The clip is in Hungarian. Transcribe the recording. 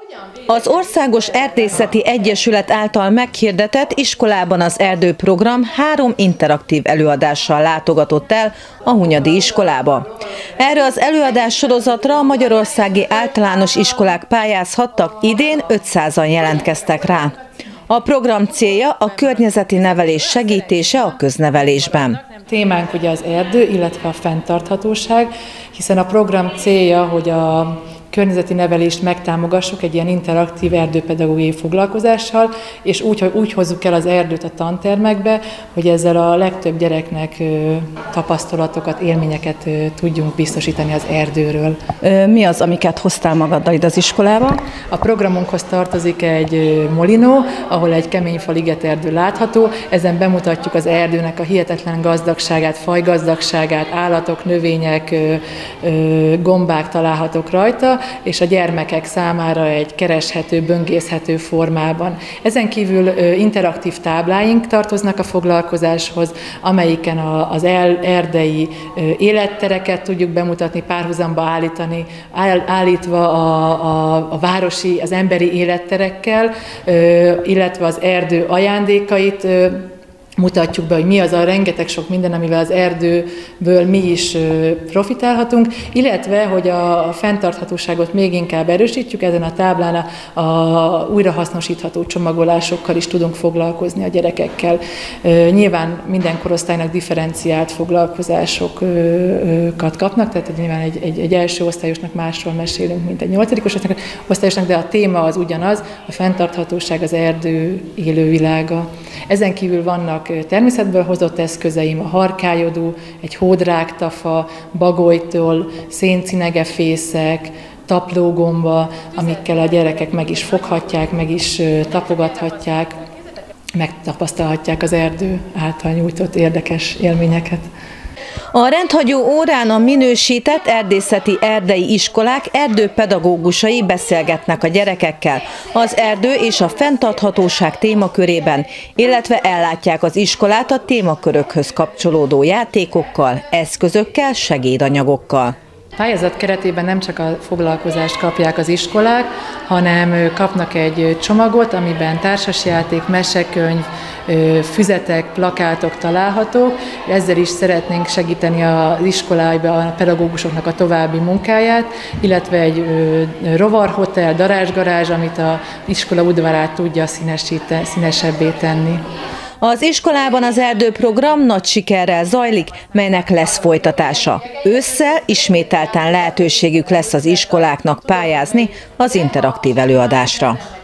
Az Országos Erdészeti Egyesület által meghirdetett Iskolában az Erdő program 3 interaktív előadással látogatott el a Hunyadi iskolába. Erre az előadás sorozatra a magyarországi általános iskolák pályázhattak, idén 500-an jelentkeztek rá. A program célja a környezeti nevelés segítése a köznevelésben. Témánk ugye az erdő, illetve a fenntarthatóság, hiszen a program célja, hogy a környezeti nevelést megtámogassuk egy ilyen interaktív erdőpedagógiai foglalkozással, és úgy hozzuk el az erdőt a tantermekbe, hogy ezzel a legtöbb gyereknek tapasztalatokat, élményeket tudjunk biztosítani az erdőről. Mi az, amiket hoztál magaddal ide az iskolába? A programunkhoz tartozik egy molinó, ahol egy keményfa ligeterdő látható. Ezen bemutatjuk az erdőnek a hihetetlen gazdagságát, fajgazdagságát, állatok, növények, gombák találhatók rajta, és a gyermekek számára egy kereshető, böngészhető formában. Ezen kívül interaktív tábláink tartoznak a foglalkozáshoz, amelyiken az erdei élettereket tudjuk bemutatni, párhuzamba állítva a városi, az emberi életterekkel, illetve az erdő ajándékait mutatjuk be, hogy mi az a rengeteg sok minden, amivel az erdőből mi is profitálhatunk, illetve, hogy a fenntarthatóságot még inkább erősítjük, ezen a táblán a újrahasznosítható csomagolásokkal is tudunk foglalkozni a gyerekekkel. Nyilván minden korosztálynak differenciált foglalkozásokat kapnak, tehát nyilván egy első osztályosnak másról mesélünk, mint egy 8. osztályosnak, de a téma az ugyanaz, a fenntarthatóság, az erdő élővilága. Ezen kívül vannak természetből hozott eszközeim, a harkályodú, egy hódrágtafa, bagolytól, széncinegefészek, taplógomba, amikkel a gyerekek meg is foghatják, meg is tapogathatják, megtapasztalhatják az erdő által nyújtott érdekes élményeket. A rendhagyó órán a minősített erdészeti erdei iskolák erdőpedagógusai beszélgetnek a gyerekekkel az erdő és a fenntarthatóság témakörében, illetve ellátják az iskolát a témakörökhöz kapcsolódó játékokkal, eszközökkel, segédanyagokkal. A pályázat keretében nem csak a foglalkozást kapják az iskolák, hanem kapnak egy csomagot, amiben társasjáték, mesekönyv, füzetek, plakátok találhatók. Ezzel is szeretnénk segíteni az iskolába a pedagógusoknak a további munkáját, illetve egy rovarhotel, darázsgarázs, amit az iskola udvarát tudja színesebbé tenni. Az Iskolában az Erdő program nagy sikerrel zajlik, melynek lesz folytatása. Ősszel ismételten lehetőségük lesz az iskoláknak pályázni az interaktív előadásra.